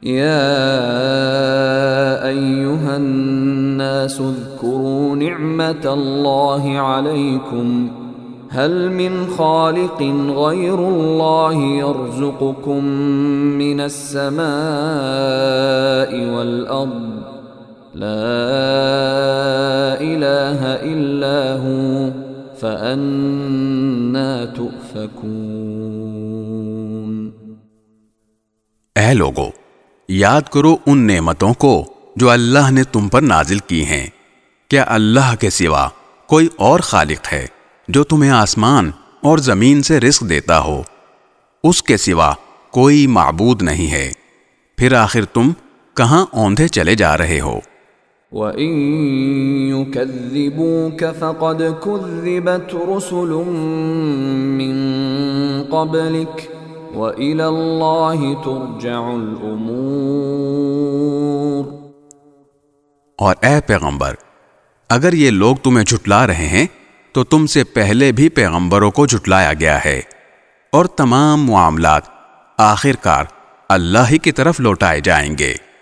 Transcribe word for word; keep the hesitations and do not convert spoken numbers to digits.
يا أيها الناس اذكروا نعمة الله عليكم هل من خالق غير الله يرزقكم من السماء والأرض لا إله إلا هو فأنا تؤفكون۔ اے لوگو، یاد کرو ان نعمتوں کو جو اللہ نے تم پر نازل کی ہیں۔ کیا اللہ کے سوا کوئی اور خالق ہے جو تمہیں آسمان اور زمین سے رزق دیتا ہو؟ اس کے سوا کوئی معبود نہیں ہے، پھر آخر تم کہاں اوندھے چلے جا رہے ہو؟ وَإِن يُكَذِّبُوكَ فَقَدْ كُذِّبَتْ رُسُلٌ مِّن قَبْلِكَ وَإِلَى اللَّهِ تُرْجَعُ الْأُمُورُ۔ اور اے پیغمبر، اگر یہ لوگ تمہیں جھٹلا رہے ہیں تو تم سے پہلے بھی پیغمبروں کو جھٹلایا گیا ہے، اور تمام معاملات آخر کار اللہ ہی کی طرف لوٹائے جائیں گے۔